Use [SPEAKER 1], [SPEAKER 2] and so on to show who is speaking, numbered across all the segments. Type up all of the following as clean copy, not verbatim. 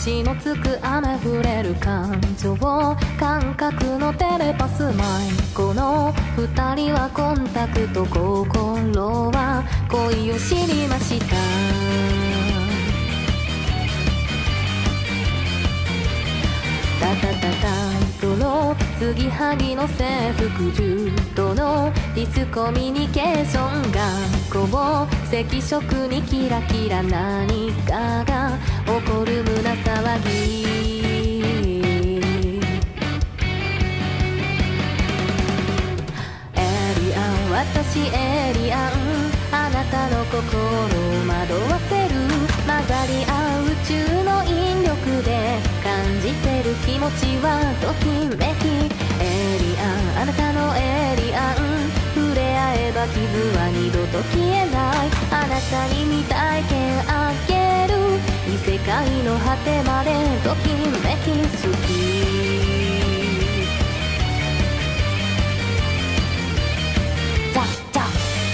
[SPEAKER 1] 星のつく雨降れる感情感覚のテレパスマイこの二人はコンタクト心は恋を知りましたタタタタイトの継ぎはぎの制服柔道のディスコミュニケーション学校赤色にキラキラ何かが起こる胸騒ぎエリアン私エリアンあなたの心を惑わせる混ざり合う宇宙の引力で感じてる気持ちはときめきエリアンあなたのエリアン触れ合えば傷は二度と消えないあなたに未体験あげる異世界の果てまでときめき好きザッザッ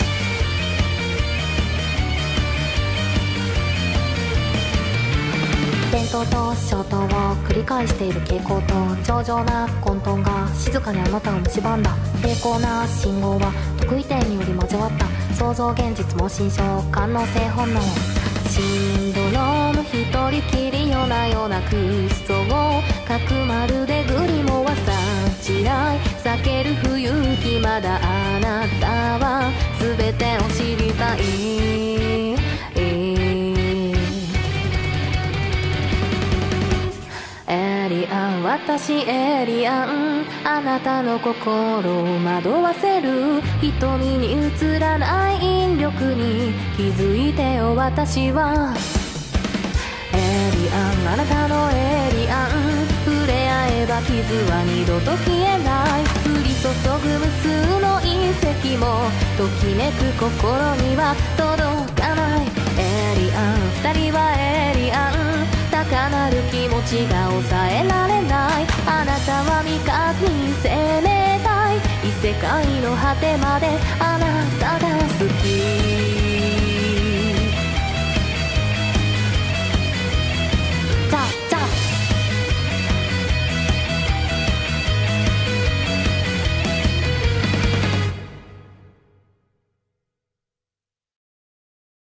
[SPEAKER 1] 伝統と衝動を繰り返している傾向と上々な混沌が静かにあなたを蝕んだ平行な信号は得意点により交わった想像現実も心象感能性本能シンドローム一人きり夜な夜な空想角丸でグリモはさちらい避ける冬日まだあなたは全てを知りたいエリアン私エリアンあなたの心を惑わせる瞳に映らない引力に気づいてよ私はエリアンあなたのエリアン触れ合えば傷は二度と消えない降り注ぐ無数の隕石もときめく心には届かないエリアン二人はエリアン高鳴る気持ちが抑えられないあなたは未確認生命体異世界の果てまであな